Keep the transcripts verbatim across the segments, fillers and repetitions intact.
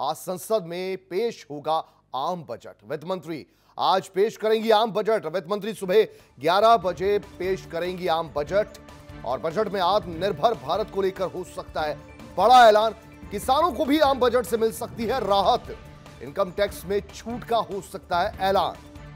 आज संसद में पेश होगा आम बजट। वित्त मंत्री आज पेश करेंगी आम बजट। वित्त मंत्री सुबह ग्यारह बजे पेश करेंगी आम बजट और बजट में आत्मनिर्भर भारत को लेकर हो सकता है बड़ा ऐलान। किसानों को भी आम बजट से मिल सकती है राहत। इनकम टैक्स में छूट का हो सकता है ऐलान।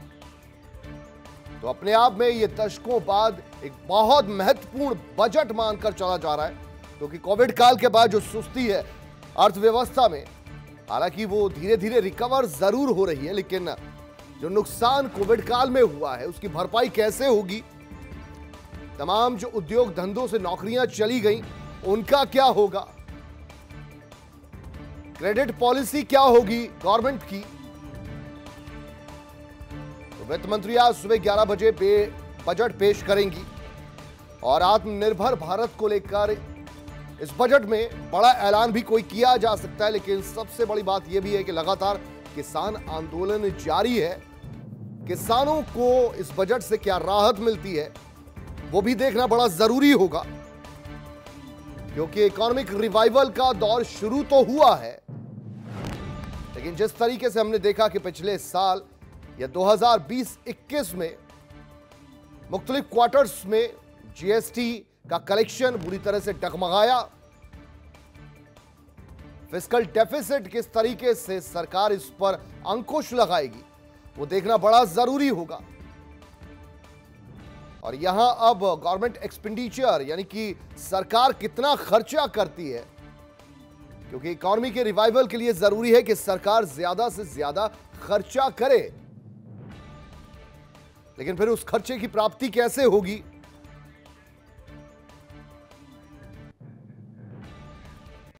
तो अपने आप में यह दशकों बाद एक बहुत महत्वपूर्ण बजट मानकर चला जा रहा है, क्योंकि कोविड काल के बाद जो सुस्ती है अर्थव्यवस्था में, हालांकि वो धीरे धीरे रिकवर जरूर हो रही है, लेकिन जो नुकसान कोविड काल में हुआ है उसकी भरपाई कैसे होगी? तमाम जो उद्योग धंधों से नौकरियां चली गई उनका क्या होगा? क्रेडिट पॉलिसी क्या होगी गवर्नमेंट की? तो वित्त मंत्री आज सुबह ग्यारह बजे पे बजट पेश करेंगी और आत्मनिर्भर भारत को लेकर इस बजट में बड़ा ऐलान भी कोई किया जा सकता है। लेकिन सबसे बड़ी बात यह भी है कि लगातार किसान आंदोलन जारी है। किसानों को इस बजट से क्या राहत मिलती है वो भी देखना बड़ा जरूरी होगा, क्योंकि इकोनॉमिक रिवाइवल का दौर शुरू तो हुआ है, लेकिन जिस तरीके से हमने देखा कि पिछले साल या दो हज़ार बीस इक्कीस में मुख्तलिफ क्वार्टर्स में जीएसटी का कलेक्शन बुरी तरह से डगमगाया, फिस्कल डेफिसिट किस तरीके से सरकार इस पर अंकुश लगाएगी वो देखना बड़ा जरूरी होगा। और यहां अब गवर्नमेंट एक्सपेंडिचर यानी कि सरकार कितना खर्चा करती है, क्योंकि इकोनॉमी के रिवाइवल के लिए जरूरी है कि सरकार ज्यादा से ज्यादा खर्चा करे, लेकिन फिर उस खर्चे की प्राप्ति कैसे होगी